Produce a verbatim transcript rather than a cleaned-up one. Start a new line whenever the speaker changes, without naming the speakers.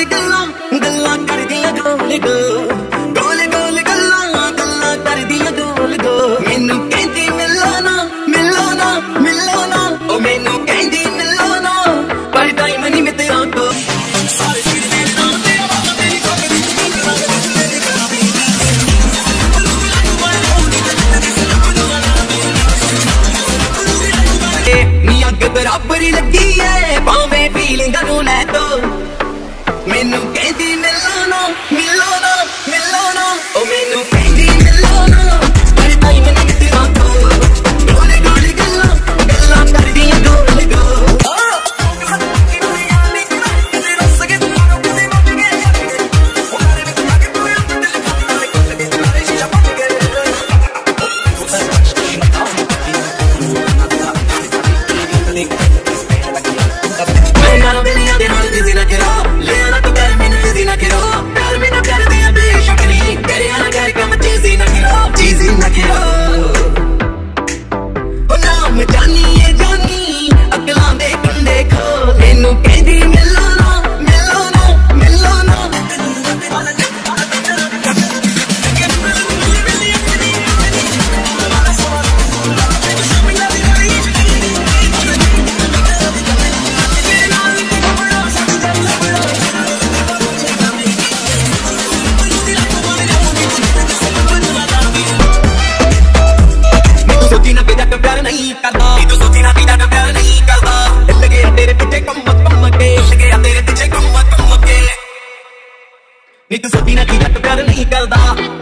गोल गल्लां गल्लां कर दियां गोल गोल गोल गोल गल्लां गल्लां कर दियां गोल गोल मैनू कहंदी मिलो ना मिलो ना मिलो ना ओ मैनू कहंदी मिलो ना पर टाइम नहीं मैं तेरा को बराबरी लगी है भावे फीलिंग नू लै दो मैनू कहंदी मिलो ना मिलो ना मिलो ना ओ मैनू कहंदी मिलो ना पर टाइम नहीं तेरा को गोल गोल गल्लां गल्लां कर दियां गोल गोल नहीं करदा तू सोची ना पीदा तो प्यार नहीं करदा दिल गया तेरे पीछे कम कम के दिल गया तेरे पीछे कम कम के नी तू सोची ना पीदा तो प्यार नहीं करदा।